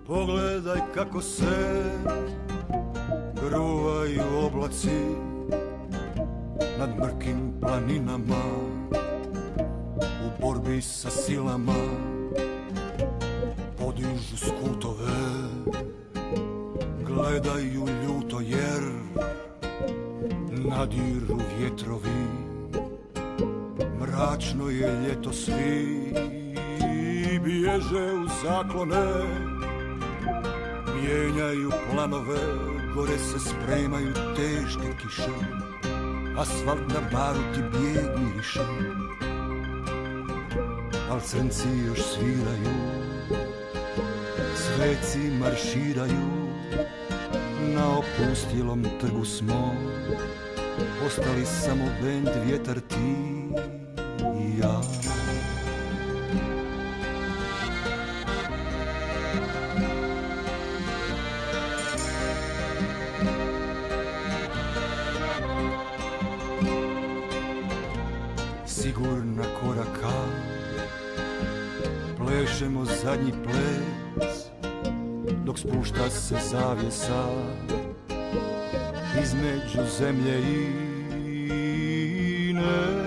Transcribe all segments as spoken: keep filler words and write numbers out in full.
Pogledaj kako se gruvaju oblaci nad mrkim planinama u borbi sa silama, podižu skutove, gledaju ljuto jer nadiru vjetrovi. Mračno je ljeto, svi bježe u zaklone, mijenjaju planove, gore se spremaju teške kiše, asfalt na baru ti bijeg miriše, al crnci još sviraju, sveci marširaju, na opustilom trgu smo, ostali samo bend, vjetar, ti i ja. Sigurna koraka, plešemo zadnji ples, dok spušta se zavjesa između zemlje i neba.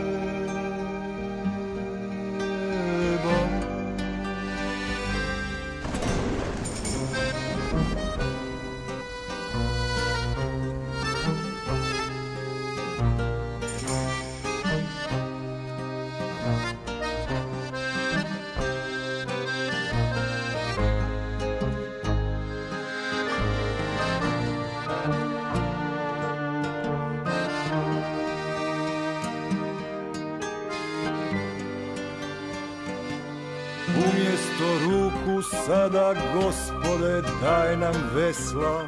Umjesto ruku sada, Gospode, daj nam vesla,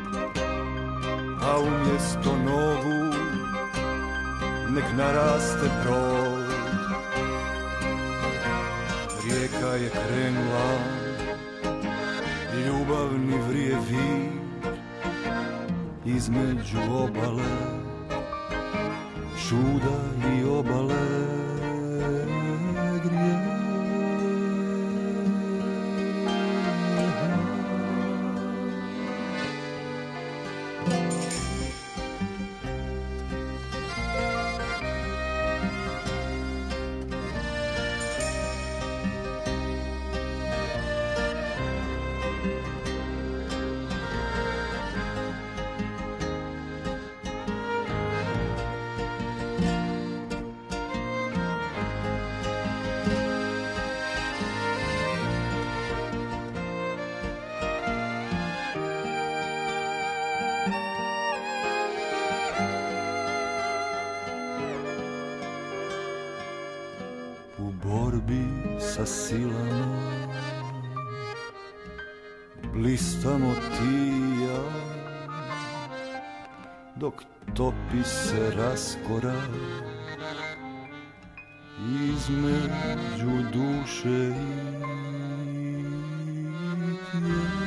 a umjesto nogu nek naraste brod. Rijeka je krenula, ljubavni vrije vir, između obale, čuda i obale grije. U borbi sa silama blistamo ti i ja, dok topi se raskorak između duše i tijela.